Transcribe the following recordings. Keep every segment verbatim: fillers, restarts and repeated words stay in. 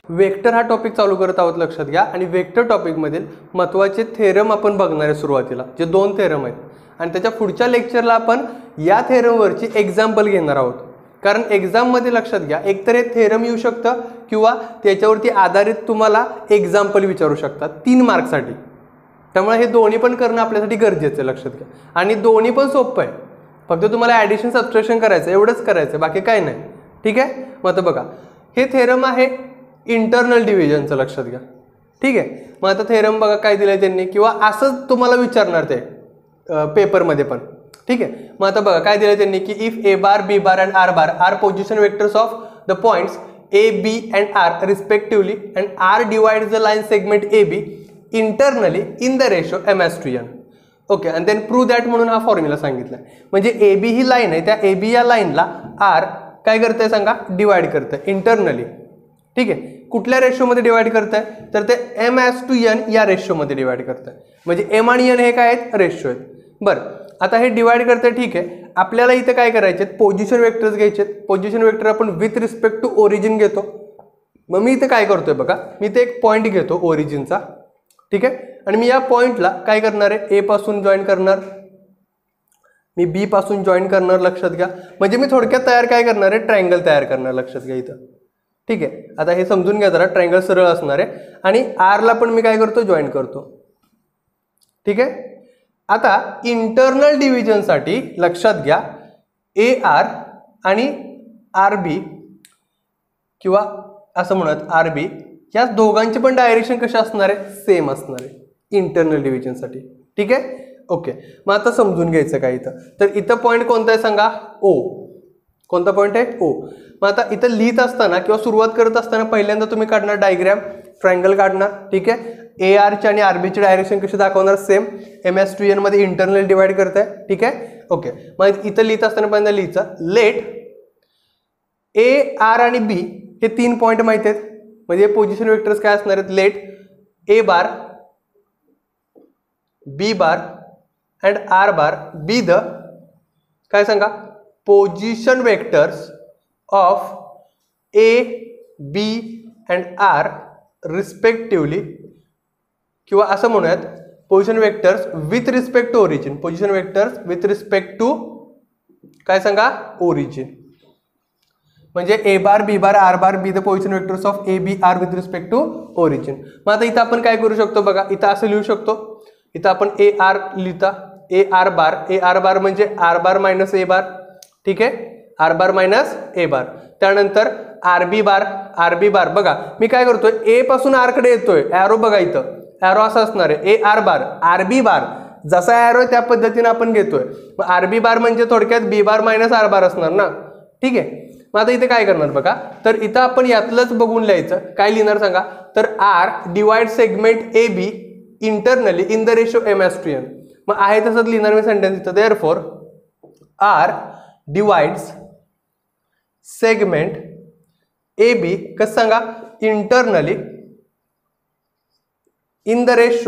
Vector हा topic चालू करत आहोत, लक्षात घ्या। आणि वेक्टर टॉपिकमधील महत्त्वाचे थेरम आपण बघणार आहे सुरुवातीला, जे दोन थेरम आहेत, आणि त्याच्या पुढच्या लेक्चरला आपण या थेरमवरची एक्झाम्पल घेणार आहोत। कारण एक्झाममध्ये लक्षात घ्या, एकतर हे थेरम येऊ शकतं किंवा त्याच्यावरती आधारित तुम्हाला एक्झाम्पल विचारू शकतात तीन मार्कसाठी। त्यामुळे हे दोन्ही पण करणं आपल्यासाठी गरजेचं आहे, लक्षात घ्या। आणि दोन्ही पण सोपं आहे, फक्त तुम्हाला ॲडिशन सबट्रॅक्शन करायचं, एवढंच करायचं, बाकी काय नाही, ठीक आहे। मग आता बघा, हे थेरम आहे इंटरनल डिव्हिजनचं, लक्षात घ्या, ठीक आहे। मग आता थेरम बघा काय दिलंय त्यांनी, किंवा असंच तुम्हाला विचारणार ते पेपरमध्ये पण, ठीक आहे। मग आता बघा काय दिलंय त्यांनी की if A bar B bar and R bar are position vectors of the points A B and R respectively and R divides the line segment A B internally in the ratio M is to N, okay. आणि then prove that म्हणून हा formula सांगितला। म्हणजे A B he line आहे, त्या A B या लाईनला R काय करतंय सांगा, डिवाइड करतंय इंटरनली, ठीक आहे। कुठल्या रेशोमध्ये डिवाइड करताय, तर ते एम एस टू एन या रेशोमध्ये डिवाइड करताय। म्हणजे एम आणि एन हे काय आहेत, रेशो आहेत। बरं, आता हे डिवाइड करताय, ठीक आहे। आपल्याला इथे काय करायचे, पोझिशन वेक्टर्स घ्यायचे। पोझिशन वेक्टर आपण विथ रिस्पेक्ट टू ओरिजिन घेतो। मग मी इथे काय करतोय बघा, मी इथे एक पॉईंट घेतो ओरिजिनचा, ठीक आहे। आणि मी या पॉईंटला काय करणार आहे, ए पासून जॉईन करणार, मी बी पासून जॉईन करणार, लक्षात घ्या। म्हणजे मी थोडक्यात तयार काय करणार आहे, ट्रायंगल तयार करणार, लक्षात घ्या इथं, ठीक आहे। आता हे समजून घ्या जरा, ट्रायंगल सरळ असणार आहे। आणि आरला पण मी काय करतो, जॉईन करतो, ठीक आहे। आता इंटरनल डिव्हिजनसाठी लक्षात घ्या, ए आर आणि आर बी किंवा असं म्हणत आर बी या दोघांचे पण डायरेक्शन कशा असणार आहे, सेम असणार आहे इंटरनल डिव्हिजनसाठी, ठीक आहे, ओके। मग आता समजून घ्यायचं काय इथं, तर इथं पॉईंट कोणता आहे सांगा, ओ। कोणता पॉईंट आहे, ओ। मग आता इथं लिहित असताना किंवा सुरुवात करत असताना पहिल्यांदा तुम्ही काढणार डायग्राम, ट्रायंगल काढणार, ठीक आहे। ए आरची आणि आरबीची डायरेक्शन कशी दाखवणार, same M is to N मध्ये इंटरनल डिवाइड करताय, ठीक आहे, ओके। मग इथं लिहित असताना पहिल्यांदा लिहायचं, लेट ए आर आणि बी हे तीन पॉईंट माहिती आहेत, म्हणजे पोझिशन वेक्टर्स काय असणार आहेत, let A bar B bar and R bar be the काय सांगा, position vectors of A B and R respectively, किंवा असं म्हणूयात position vectors with respect to origin, position vectors with respect to काय सांगा, ओरिजिन। म्हणजे A bar B bar R bar be the position vectors of A B R with respect to origin. मग आता इथं आपण काय करू शकतो बघा, इथं असं लिहू शकतो, इथं आपण ए आर लिहिता, ए R bar, A R bar म्हणजे आर बार मायनस ए बार, ठीक आहे, आर बार मायनस ए बार। त्यानंतर R B bar, R B बार बघा मी काय करतोय, ए पासून आर कडे येतोय, ॲरो बघा इथं ॲरो असं असणार आहे, A R bar R B बार, जसा ॲरो आहे त्या पद्धतीने आपण घेतोय। मग आर बी बार म्हणजे थोडक्यात बी बार मायनस आर बार असणार ना, ठीक आहे। मग आता इथे काय करणार बघा, तर इथं आपण यातलंच बघून लिहायचं, काय लिहिणार सांगा, तर R divide segment A B internally in the ratio M is to N. मग आहे तसंच लिहिणार मी सेंटेन्स इथं, therefore R divides segment A B कसं सांगा, internally in the ratio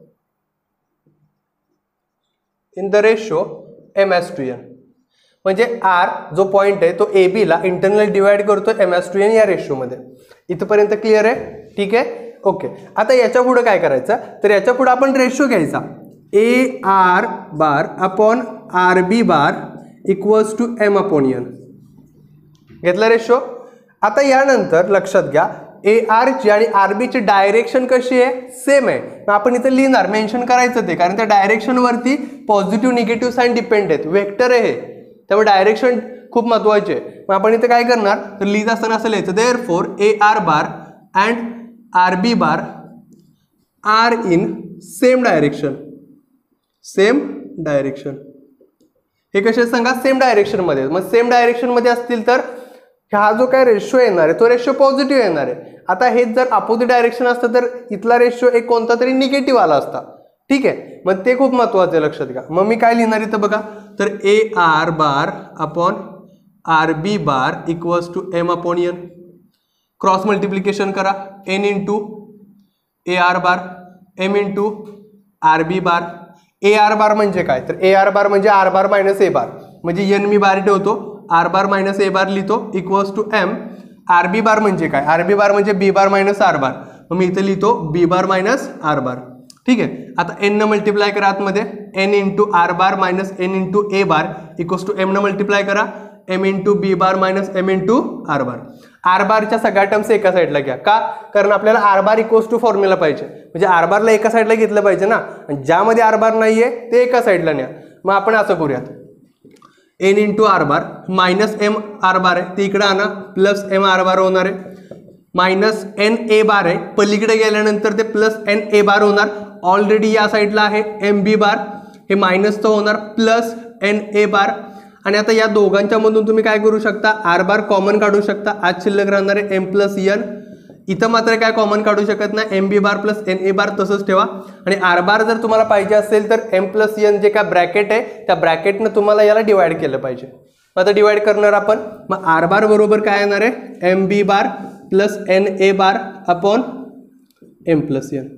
in the ratio M is to N. म्हणजे R जो पॉइंट आहे तो ए बी ला इंटरनल डिवाइड करतो एम एस टू एन या रेशोमध्ये। इथपर्यंत क्लिअर आहे, ठीक आहे, ओके। आता याच्या पुढे काय करायचं, तर याच्या पुढे आपण रेशो घ्यायचा, A R bar upon R B bar equals to M upon N, घेतला रेशो। आता यानंतर लक्षात घ्या, ए आर ची आणि आर बी ची डायरेक्शन कशी आहे, सेम आहे। मग आपण इथे लिहिणार, मेन्शन करायचं ते, कारण त्या डायरेक्शन वरती पॉझिटिव्ह निगेटिव्ह साइन डिपेंड आहेत, वेक्टर आहे हे, त्यामुळे डायरेक्शन खूप महत्वाचे आहे। मग आपण इथे काय करणार, तर लिहित असताना असं लिहायचं, therefore A R bar and R B bar are in same direction, same direction. हे कसे सांगा, सेम डायरेक्शन मध्ये। मग सेम डायरेक्शन मध्ये असतील तर हा जो काय रेशो येणार आहे तो रेशो पॉझिटिव्ह येणार आहे। आता हेच जर अपोजिट डायरेक्शन असतं तर इथला रेशो एक कोणता तरी निगेटिव्ह आला असता, ठीक आहे। मग ते खूप महत्वाचं आहे, लक्षात घ्या। मग मी काय लिहिणार इथं बघा, तर A R bar upon R B bar equals to M upon N, cross multiplication करा, N into A R bar M into R B bar. A R bar म्हणजे काय, तर ए आर बार म्हणजे आर बार मायनस ए बार, म्हणजे N मी बार ठेवतो, R bar minus A bar लिहितो equals to M R B bar म्हणजे काय, R B bar म्हणजे बी बार मायनस आर बार, मग मी इथे लिहितो बी बार मायनस आर बार. ठीक आहे. आता एन न मल्टिप्लाय करा आतमध्ये, N into R bar minus N into A bar equals to M न मल्टिप्लाय करा, M into B bar minus M into R bar. R बारच्या सगळ्या टर्म्स एका साईडला घ्या, का, कारण आपल्याला R bar equals to formula पाहिजे, म्हणजे आर बारला एका साईडला घेतलं पाहिजे ना, ज्यामध्ये आर बार नाहीये ते एका साईडला न्या. मग आपण असं करूयात, N into R bar minus M R bar आहे ते इकडे आणा, प्लस एम आर बार होणार आहे, मायनस एन ए बार आहे पलीकडे गेल्यानंतर ते प्लस एन ए बार होणार. ऑलरेडी या साईडला आहे एम बी बार, हे मायनसचं होणार प्लस एन ए बार. आणि आता या दोघांच्या मधून तुम्ही काय करू शकता, आर बार कॉमन काढू शकता, आज शिल्लक राहणार आहे एम प्लस एन. इथं मात्र काय कॉमन काढू शकत नाही, M B bar plus N A bar तसंच ठेवा. आणि आर बार जर तुम्हाला पाहिजे असेल तर एम प्लस एन जे काय ब्रॅकेट आहे त्या ब्रॅकेटनं तुम्हाला याला डिवाइड केलं पाहिजे. आता डिवाइड करणार आपण, मग आर बार बरोबर काय येणार आहे, M B bar plus N A bar upon M plus N.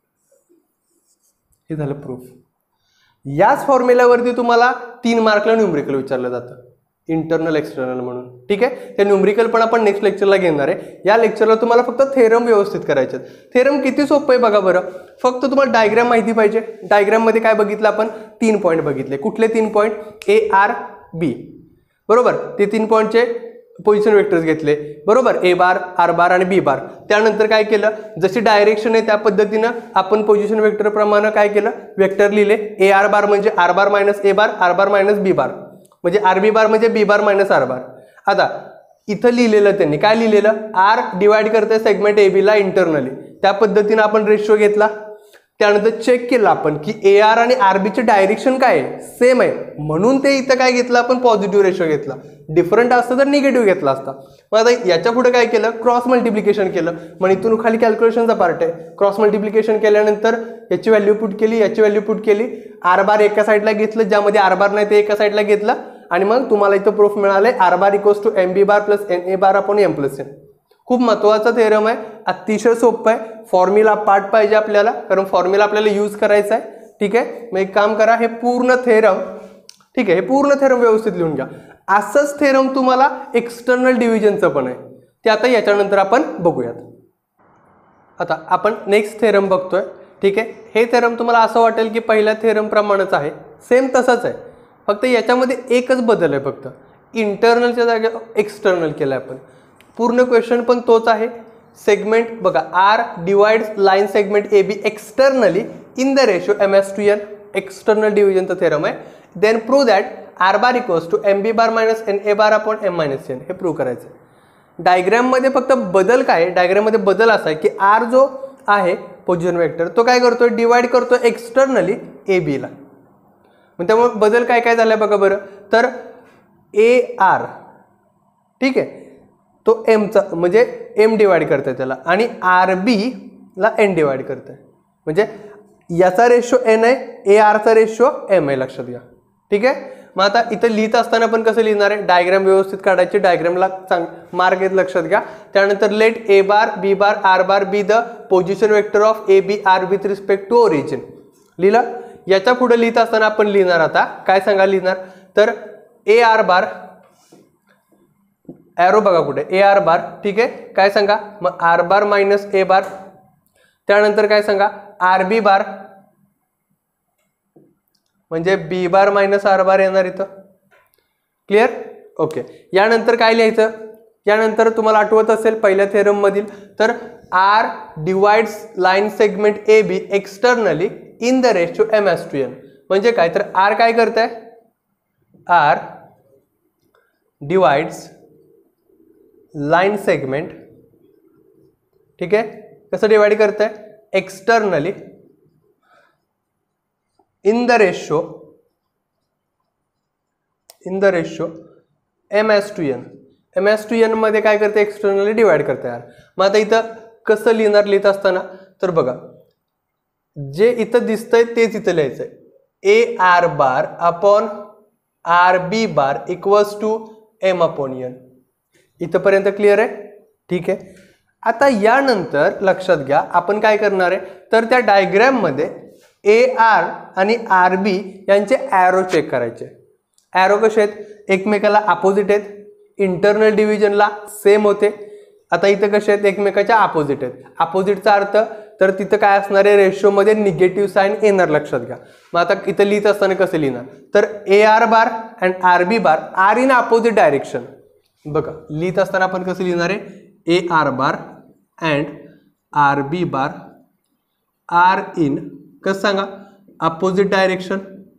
हे झालं प्रूफ. याच फॉर्म्युल्यावरती तुम्हाला तीन मार्कला न्यूमरिकल विचारलं जातं, इंटरनल एक्सटर्नल म्हणून. ठीक आहे. ते न्यूमरिकल पण आपण नेक्स्ट लेक्चरला घेणार आहे. या लेक्चरला तुम्हाला फक्त थेरम व्यवस्थित करायचे. थेरम किती सोपं आहे बघा बरं. फक्त तुम्हाला डायग्राम माहिती पाहिजे. डायग्राम मध्ये काय बघितलं आपण, तीन पॉईंट बघितले. कुठले तीन पॉईंट, ए आर बी, बरोबर. ते तीन पॉईंटचे पोझिशन वेक्टर्स घेतले, बरोबर, ए बार आर बार आणि बी बार. त्यानंतर काय केलं, जशी डायरेक्शन आहे त्या पद्धतीनं आपण पोझिशन वेक्टर प्रमाणे काय केलं, वेक्टर लिहिले. ए आर बार म्हणजे R bar minus A bar, R bar minus B bar, म्हणजे आर बी बार म्हणजे बी बार मायनस आर बार. आता इथं लिहिलेलं त्यांनी काय लिहिलेलं, आर डिवाइड करते सेगमेंट ए बी ला इंटरनली, त्या पद्धतीनं आपण रेशो घेतला. त्यानंतर चेक केलं आपण की ए आर आणि आरबीचे डायरेक्शन काय आहे, सेम आहे, म्हणून ते इथं काय घेतलं आपण, पॉझिटिव्ह रेशो घेतला. डिफरंट असतं तर निगेटिव्ह घेतला असता. मग आता याच्या पुढे काय केलं, क्रॉस मल्टिप्लिकेशन केलं. मग इथून खाली कॅल्क्युलेशनचा पार्ट आहे. क्रॉस मल्टिप्लिकेशन केल्यानंतर याची व्हॅल्यू पुट केली, याची व्हॅल्यू पुट केली, आर बार एका साईडला घेतलं, ज्यामध्ये आर बार नाही ते एका साईडला घेतलं, आणि मग तुम्हाला इथं प्रूफ मिळाले, R bar equals to M B bar plus N A bar upon M plus N. खूप महत्त्वाचा थेरम आहे, अतिशय सोपं आहे. फॉर्म्युला पार्ट पाहिजे आपल्याला, कारण फॉर्म्युला आपल्याला यूज करायचा आहे. ठीक आहे. मग एक काम करा, हे पूर्ण थेरम, ठीक आहे, हे पूर्ण थेरम व्यवस्थित लिहून घ्या. असंच थेरम तुम्हाला एक्सटर्नल डिव्हिजनचं पण आहे, ते आता याच्यानंतर आपण बघूयात. आता आपण नेक्स्ट थेरम बघतोय. ठीक आहे. हे थेरम तुम्हाला असं वाटेल की पहिल्या थेरम प्रमाणेच आहे, सेम तसंच आहे, फक्त याच्यामध्ये एकच बदल आहे, फक्त इंटरनलच्या जागी एक्सटर्नल केलं आहे आपण. पूर्ण क्वेश्चन पण तोच आहे. सेगमेंट बघा, R divides line segment A B externally in the ratio M is to N, external डिव्हिजनचा थेरम आहे. Then prove that R bar equals to M B bar minus N A bar upon M minus N, हे prove करायचं आहे. डायग्राममध्ये फक्त बदल काय आहे, डायग्राममध्ये बदल असा आहे की आर जो आहे पोझिशन वेक्टर तो काय करतोय, डिवाइड करतोय एक्सटर्नली ए बीला. मग त्यामुळे बदल काय काय झालाय बघा बरं. तर ए आर, ठीक आहे, तो एमचा म्हणजे एम डिवाइड करतोय त्याला, आणि आर बी ला एन डिवाइड करतोय, म्हणजे याचा रेशो एन आहे, ए आरचा रेशो एम आहे, लक्षात घ्या. ठीक आहे. मग आता इथं लिहित असताना पण कसं लिहिणार आहे, डायग्राम व्यवस्थित काढायची, डायग्रामला चांग मार्क येत लक्षात घ्या. त्यानंतर let A bar B bar R bar be the position vector of A B R with respect to origin. लिहिलं. याच्या पुढे लिहित असताना आपण लिहिणार, आता काय सांगा लिहिणार, तर ए आर बार, एरो बघा कुठे, ए आर बार, ठीक आहे, काय सांगा, मग आर बार मायनस ए बार. त्यानंतर काय सांगा, आर बी बार म्हणजे बी बार मायनस आर बार येणार इथं. क्लिअर. ओके. यानंतर काय लिहायचं, यानंतर तुम्हाला आठवत असेल पहिल्या थेरम मधील, तर R divides line segment A B externally in the ratio M is to N, म्हणजे काय, तर आर काय करताय, आर डिवाइड्स लाईन सेगमेंट, ठीक आहे, कसं डिवाइड करताय, externally in the ratio in the ratio M is to N. M is to N मध्ये काय करते, एक्सटर्नली डिवाइड करते यार. मग आता इथं कसं लिहिणार, लिहित असताना तर बघा, जे इथं दिसतंय तेच इथं लिहायचंय, A R bar upon R B bar equals to M upon N. इथंपर्यंत क्लिअर आहे. ठीक आहे. आता यानंतर लक्षात घ्या, आपण काय करणार आहे, तर त्या डायग्राम मध्ये ए आर आणि आर बी यांचे ॲरो चेक करायचे. ॲरो कसे आहेत, एकमेकाला अपोजिट आहेत, इंटरनल डिव्हिजनला सेम होते. आता इथं कसे आहेत, एकमेकाच्या अपोजिट आहेत. अपोजिटचा अर्थ तर तिथं काय असणार आहे, रेशोमध्ये निगेटिव्ह साईन येणार, लक्षात घ्या. मग आता इथं लिहित असताना कसं लिहिणार, तर A R bar and R B bar are in opposite direction. बघा लिहित असताना आपण कसं लिहिणार आहे, A R bar and R B bar are in कसं सांगा, अपोजिट डायरेक्शन.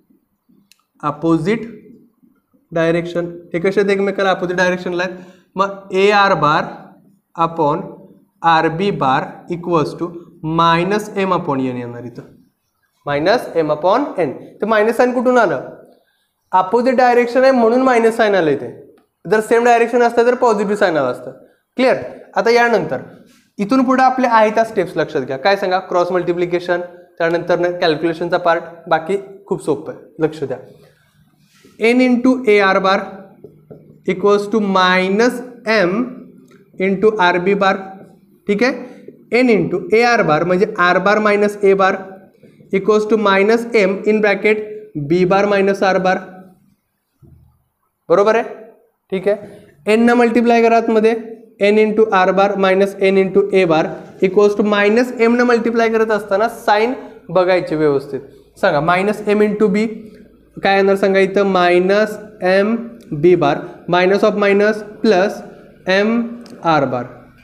अपोजिट डायरेक्शन हे कसे आहेत, एकमेकाला अपोजिट डायरेक्शनला आहेत. मग A R bar upon R B bar equals to minus M upon N येणार इथं, मायनस एम अपॉन एन. तर मायनस साईन कुठून आलं, अपोजिट डायरेक्शन आहे म्हणून मायनस साईन आलं इथे. जर सेम डायरेक्शन असतं तर पॉझिटिव्ह साईन आलं असतं. क्लिअर. आता यानंतर इथून पुढे आपले आहे त्या स्टेप्स लक्षात घ्या. काय सांगा, क्रॉस मल्टिप्लिकेशन, त्यानंतर कॅल्क्युलेशनचा पार्ट, बाकी खूप सोपं आहे, लक्ष द्या. N into A R bar equals to minus M into R B bar. ठीक आहे. N into A R bar म्हणजे R bar minus A bar equals to minus M in bracket B bar minus R bar. बरोबर आहे. ठीक आहे. N न multiply करा आतमध्ये, N into R bar minus N into A bar equals to minus M न multiply करत असताना साईन बघायचे व्यवस्थित. सांगा मायनस एम इंटू बी काय येणार सांगा इथं, minus M B bar minus of minus plus M R bar.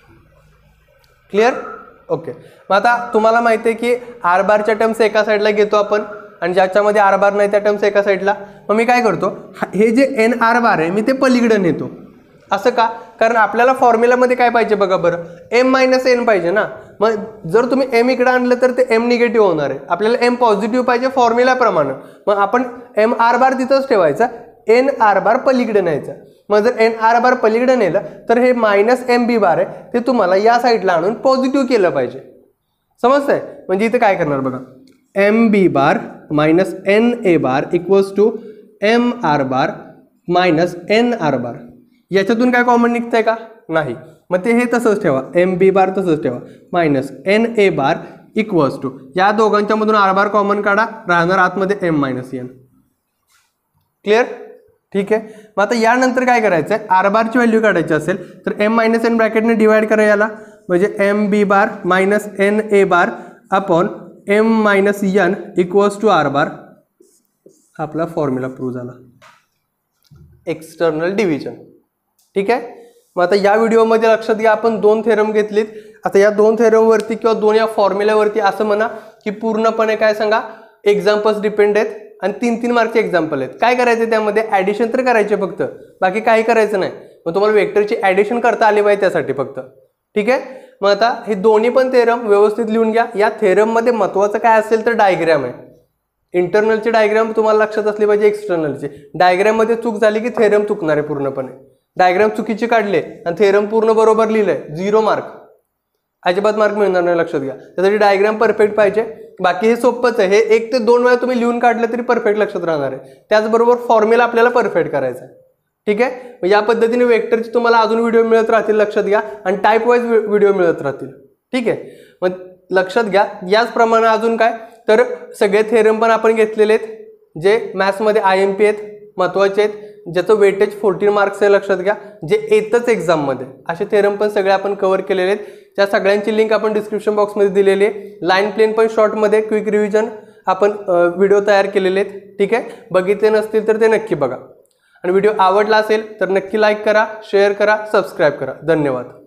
Clear. Okay. मग आता तुम्हाला माहिती आहे की आर बारच्या टर्म्स एका साईडला घेतो आपण आणि ज्याच्यामध्ये आर बार नाही त्या टर्म्स एका साईडला. मग मी काय करतो, हे जे एन आर बार आहे मी ते पलीकडे नेतो. असं का, कारण आपल्याला फॉर्म्युलामध्ये काय पाहिजे बघा बरं, एम मायनस एन पाहिजे ना. मग जर तुम्ही एम इकडे आणलं तर ते एम निगेटिव्ह होणार आहे. आपल्याला एम पॉझिटिव्ह पाहिजे फॉर्म्युलाप्रमाणे. मग आपण एम आर बार तिथंच ठेवायचा, एन आर बार पलीकडे न्यायचा. मग जर एन आर बार पलीकडे नेलं तर हे मायनस एम बी बार आहे ते तुम्हाला या साईडला आणून पॉझिटिव्ह केलं पाहिजे. समजतंय. म्हणजे इथं काय करणार बघा, M B bar minus N A bar equals to M R bar minus N R bar. याच्यातून काय कॉमन निघतंय का, नाही. मग ते हे तसंच ठेवा, एम बी बार तसंच ठेवा minus N A bar equals to या दोघांच्या मधून आर बार कॉमन काढा, राहणार आतमध्ये एम मायनस एन. क्लिअर. ठीक आहे. मग आता यानंतर काय करायचं आहे, आर बारची व्हॅल्यू काढायची असेल तर एम मायनस एन ब्रॅकेटने डिवाइड करा याला, म्हणजे M B bar minus N A bar upon M minus N equals to R bar. आपला फॉर्म्युला प्रूव्ह झाला, एक्सटर्नल डिव्हिजन. ठीक आहे. मग आता या व्हिडिओमध्ये लक्षात घ्या आपण दोन थेरम घेतलीत. आता या दोन थेरमवरती किंवा दोन या फॉर्म्युल्यावरती असं म्हणा की पूर्णपणे काय सांगा, एक्झाम्पल्स डिपेंड आहेत आणि तीन तीन मार्कचे एक्झाम्पल आहेत. काय करायचं त्यामध्ये, ॲडिशन तर करायचे फक्त, बाकी काही करायचं नाही. मग तुम्हाला वेक्टरची ॲडिशन करता आली पाहिजे त्यासाठी फक्त. ठीक आहे. मग आता हे दोन्ही पण थेरम व्यवस्थित लिहून घ्या. या थेरममध्ये महत्त्वाचं काय असेल तर डायग्रॅम आहे. इंटरनलची डायग्राम तुम्हाला लक्षात असली पाहिजे, एक्सटर्नलची डायग्राममध्ये चूक झाली की थेरम चुकणार आहे पूर्णपणे. डायग्राम चुकीचे काढले आणि थेरम पूर्ण बरोबर लिहिलंय, झिरो मार्क, अजिबात मार्क मिळणार नाही. लक्षात घ्या. त्यासाठी डायग्राम परफेक्ट पाहिजे. बाकी हे सोपंच आहे, हे एक ते दोन वेळा तुम्ही लिहून काढलं तरी परफेक्ट लक्षात राहणार आहे. त्याचबरोबर फॉर्म्युला आपल्याला परफेक्ट करायचा आहे. ठीक आहे. या पद्धतीने वेक्टरची तुम्हाला अजून व्हिडिओ मिळत राहतील, लक्षात घ्या. आणि टाईप वाईज व्हिडिओ मिळत राहतील. ठीक आहे. मग लक्षात घ्या. याचप्रमाणे अजून काय तर सगळे थेरम पण आपण घेतलेले आहेत जे मॅथ्समध्ये आय एम पी आहेत, महत्त्वाचे आहेत, ज्याचं वेटेज फोर्टीन मार्क्स आहे. लक्षात घ्या. जे येतच एक्झाममध्ये असे थेरम पण सगळे आपण कव्हर केलेले आहेत. त्या सगळ्यांची लिंक आपण डिस्क्रिप्शन बॉक्समध्ये दिलेली आहे. लाईन प्लेन पण शॉर्टमध्ये क्विक रिव्हिजन आपण व्हिडिओ तयार केलेले आहेत. ठीक आहे. बघितले नसतील तर ते नक्की बघा. आणि व्हिडिओ आवडला असेल तर नक्की लाईक करा, शेअर करा, सबस्क्राईब करा. धन्यवाद.